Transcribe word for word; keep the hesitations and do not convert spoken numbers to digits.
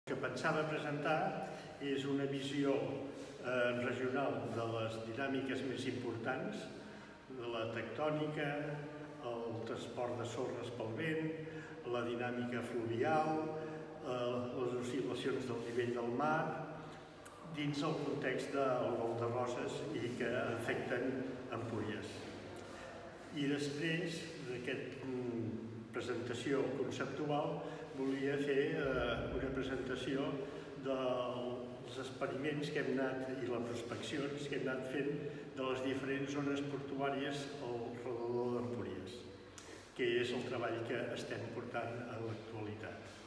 El que pensava presentar és una visió eh, regional de les dinàmiques més importants, de la tectònica, el transport de sorres pel vent, la dinàmica fluvial, eh, les oscil·lacions del nivell del mar, dins el context del vol de Roses i que afecten Empúries. I després d'aquesta presentació conceptual volia fer una presentació dels experiments que hem anat i les prospeccions que hem anat fent de les diferents zones portuàries al redador d'Empúries, que és el treball que estem portant en l'actualitat.